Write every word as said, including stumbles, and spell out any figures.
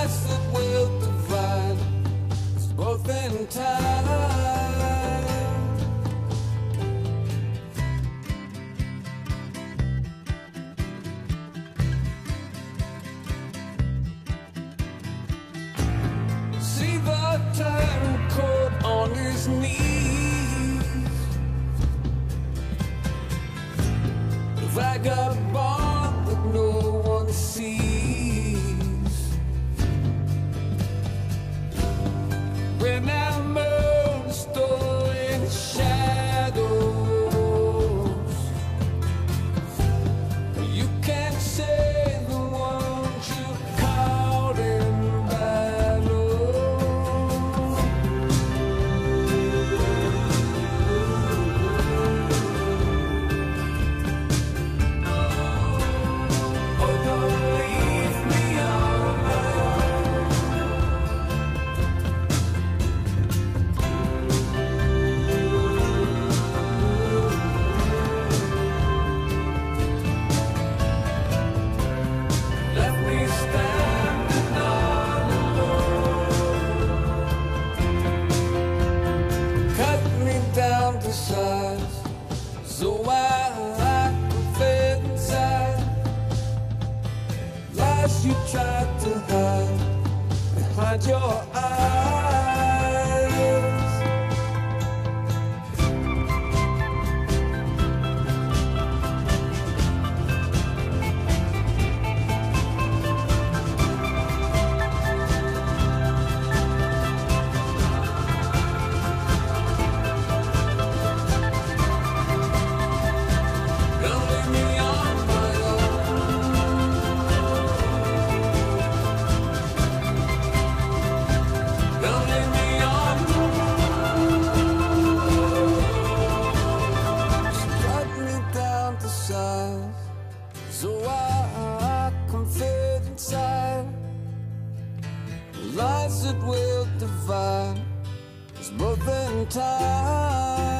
lies that will divide us both in time. See the turncoat on his knees, the vagabond that no one sees. Remember the story in the shadows. You can't say the ones you caught in down to size, so I, I can fit inside. Lies you tried to hide behind your eyes. So I, I can fit inside. Lies that will divide us both in time.